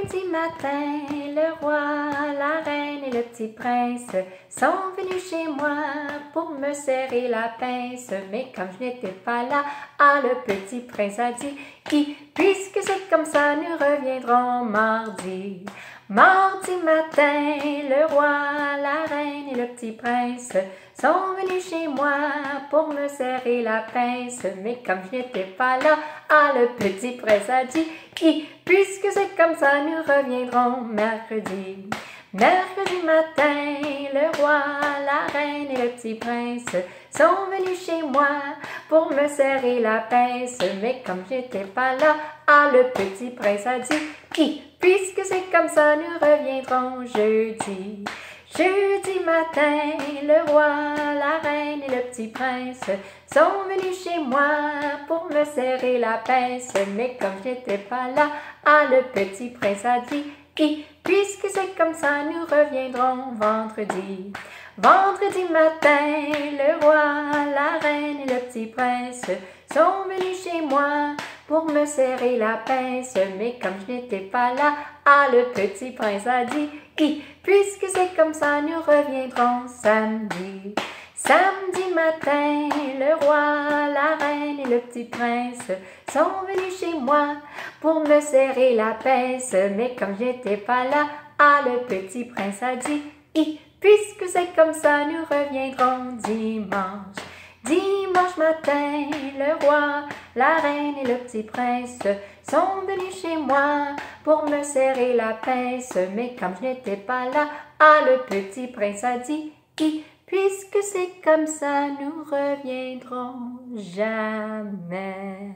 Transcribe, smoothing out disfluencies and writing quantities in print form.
Lundi matin, le roi, la reine et le petit prince sont venus chez moi pour me serrer la pince. Mais comme je n'étais pas là, le petit prince a dit puisque c'est comme ça, nous reviendrons mardi. Mardi matin, le roi, la reine et le petit prince sont venus chez moi pour me serrer la pince. Mais comme je n'étais pas là, le petit prince a dit puisque c'est comme ça, nous reviendrons mercredi. Mercredi matin, le roi, la reine et le petit prince sont venus chez moi pour me serrer la pince. Mais comme j'étais pas là, le petit prince a dit puisque c'est comme ça, nous reviendrons jeudi. Jeudi matin, le roi, la reine et le petit prince sont venus chez moi pour me serrer la pince. Mais comme j'étais pas là, le petit prince a dit puisque c'est comme ça, nous reviendrons vendredi. Vendredi matin, le roi, la reine et le petit prince sont venus chez moi pour me serrer la pince. Mais comme je n'étais pas là, le petit prince a dit puisque c'est comme ça, nous reviendrons samedi. Samedi matin, le roi, la reine et le petit prince sont venus chez moi pour me serrer la pince. Mais comme j'étais pas là, le petit prince a dit puisque c'est comme ça, nous reviendrons dimanche. Dimanche matin, le roi, la reine et le petit prince sont venus chez moi pour me serrer la pince. Mais comme je n'étais pas là, le petit prince a dit puisque c'est comme ça, nous reviendrons jamais.